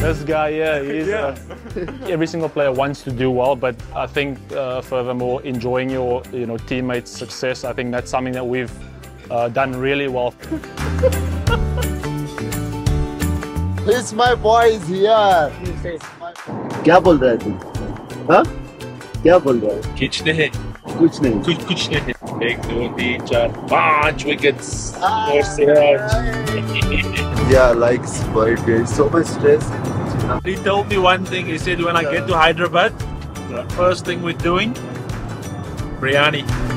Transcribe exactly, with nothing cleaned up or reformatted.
This guy, yeah, he's, Yeah. Uh, every single player wants to do well, but I think uh, furthermore, enjoying your you know teammates' success, I think that's something that we've uh, done really well. It's my boys here. क्या बोल रहा है तू? हाँ? क्या बोल रहा है? कुछ नहीं, कुछ नहीं. कुछ कुछ नहीं. एक दो तीन चार पांच wickets for Siraj. Yeah, like but there is so much stress. He told me one thing. He said when I get to Hyderabad, the first thing we're doing, biryani.